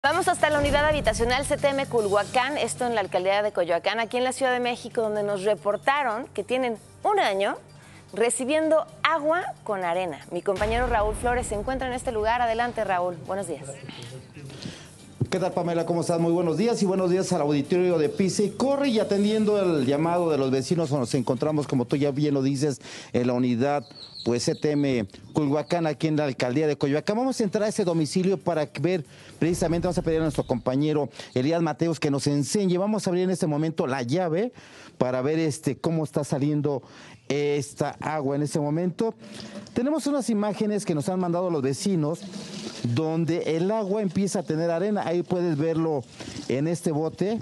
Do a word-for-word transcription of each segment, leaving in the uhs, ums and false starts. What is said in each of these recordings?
Vamos hasta la unidad habitacional C T M Culhuacán, esto en la alcaldía de Coyoacán, aquí en la Ciudad de México, donde nos reportaron que tienen un año recibiendo agua con arena. Mi compañero Raúl Flores se encuentra en este lugar. Adelante, Raúl. Buenos días. ¿Qué tal, Pamela? ¿Cómo estás? Muy buenos días y buenos días al auditorio de Pisa y Corre. Y atendiendo el llamado de los vecinos, nos encontramos, como tú ya bien lo dices, en la unidad pues C T M Culhuacán, aquí en la alcaldía de Coyoacán. Vamos a entrar a ese domicilio para ver, precisamente vamos a pedir a nuestro compañero Elías Mateos que nos enseñe. Vamos a abrir en este momento la llave para ver este cómo está saliendo esta agua en este momento. Tenemos unas imágenes que nos han mandado los vecinos donde el agua empieza a tener arena. Ahí puedes verlo en este bote,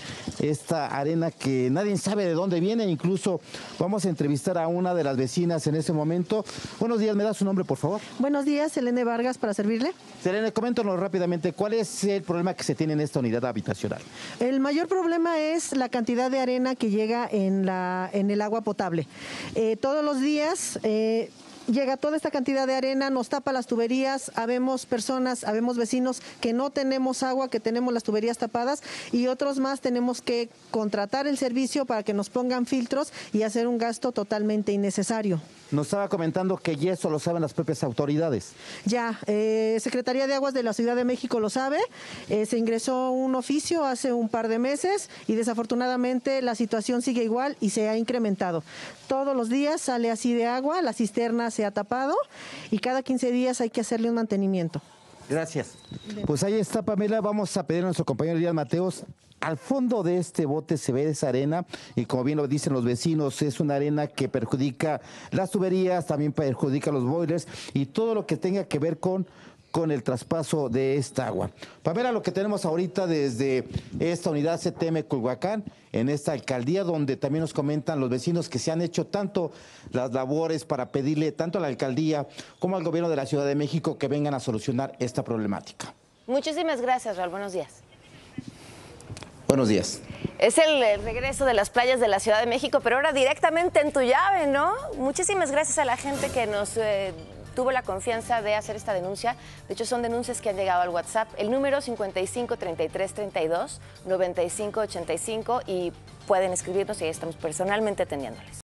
esta arena que nadie sabe de dónde viene. Incluso vamos a entrevistar a una de las vecinas en este momento. Buenos días, ¿me da su nombre, por favor? Buenos días, Selene Vargas, para servirle. Selene, coméntanos rápidamente, ¿cuál es el problema que se tiene en esta unidad habitacional? El mayor problema es la cantidad de arena que llega en, la, en el agua potable. Eh, todos los días... Eh, Llega toda esta cantidad de arena, nos tapa las tuberías, habemos personas, habemos vecinos que no tenemos agua, que tenemos las tuberías tapadas, y otros más tenemos que contratar el servicio para que nos pongan filtros y hacer un gasto totalmente innecesario. Nos estaba comentando que ya eso lo saben las propias autoridades. Ya, eh, Secretaría de Aguas de la Ciudad de México lo sabe, eh, se ingresó un oficio hace un par de meses y desafortunadamente la situación sigue igual y se ha incrementado. Todos los días sale así de agua, la cisterna se ha tapado y cada quince días hay que hacerle un mantenimiento. Gracias. Pues ahí está, Pamela. Vamos a pedir a nuestro compañero Elías Mateos. Al fondo de este bote se ve esa arena y, como bien lo dicen los vecinos, es una arena que perjudica las tuberías, también perjudica los boilers y todo lo que tenga que ver con con el traspaso de esta agua. Pamela, lo que tenemos ahorita desde esta unidad C T M Culhuacán, en esta alcaldía, donde también nos comentan los vecinos que se han hecho tanto las labores para pedirle tanto a la alcaldía como al gobierno de la Ciudad de México que vengan a solucionar esta problemática. Muchísimas gracias, Raúl. Buenos días. Buenos días. Es el, el regreso de las playas de la Ciudad de México, pero ahora directamente en tu llave, ¿no? Muchísimas gracias a la gente que nos... Eh, tuvo la confianza de hacer esta denuncia. De hecho, son denuncias que han llegado al WhatsApp. El número cincuenta y cinco, treinta y tres, treinta y dos, noventa y cinco, ochenta y cinco y pueden escribirnos y ahí estamos personalmente atendiéndoles.